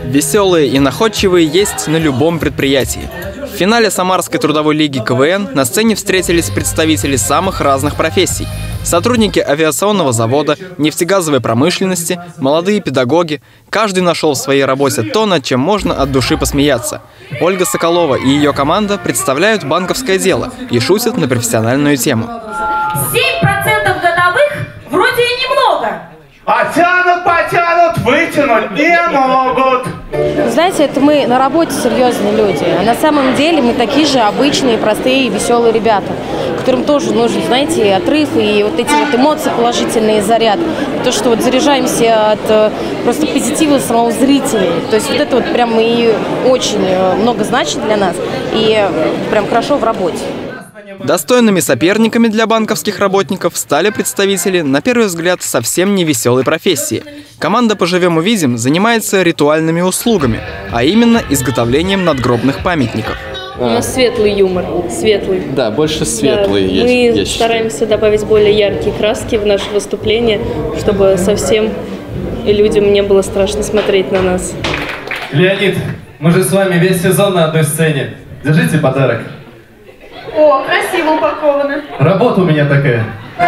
Веселые и находчивые есть на любом предприятии. В финале Самарской трудовой лиги КВН на сцене встретились представители самых разных профессий. Сотрудники авиационного завода, нефтегазовой промышленности, молодые педагоги. Каждый нашел в своей работе то, над чем можно от души посмеяться. Ольга Соколова и ее команда представляют банковское дело и шутят на профессиональную тему. 7% годовых вроде и немного. А тянут, потянут, вытянуть не могут. Знаете, это мы на работе серьезные люди. А на самом деле мы такие же обычные, простые, веселые ребята, которым тоже нужен, знаете, отрыв и вот эти вот эмоции, положительный заряд. То, что вот заряжаемся от просто позитива самого зрителя. То есть вот это вот прям и очень много значит для нас и прям хорошо в работе. Достойными соперниками для банковских работников стали представители, на первый взгляд, совсем не веселой профессии. Команда «Поживем увидим» занимается ритуальными услугами, а именно изготовлением надгробных памятников. У нас светлый юмор, светлый. Да, больше светлый. Да, мы стараемся добавить более яркие краски в наше выступление, чтобы совсем и людям не было страшно смотреть на нас. Леонид, мы же с вами весь сезон на одной сцене. Держите подарок. О, красиво упаковано. Работа у меня такая.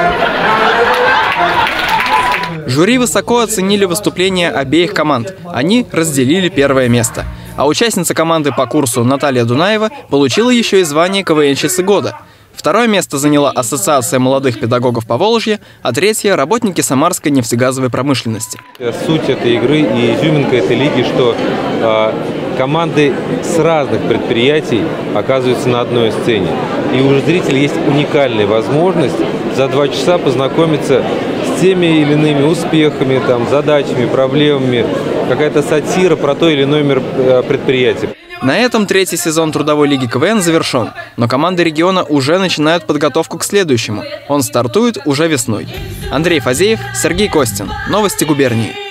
Жюри высоко оценили выступления обеих команд. Они разделили первое место. А участница команды по курсу Наталья Дунаева получила еще и звание КВНщицы года. Второе место заняла Ассоциация молодых педагогов Поволжья, а третье – работники Самарской нефтегазовой промышленности. Суть этой игры и изюминка этой лиги, что команды с разных предприятий оказываются на одной сцене. И у зрителя есть уникальная возможность за 2 часа познакомиться с теми или иными успехами, задачами, проблемами, какая-то сатира про то или иное предприятие. На этом третий сезон трудовой лиги КВН завершен, но команды региона уже начинают подготовку к следующему. Он стартует уже весной. Андрей Фазеев, Сергей Костин. Новости губернии.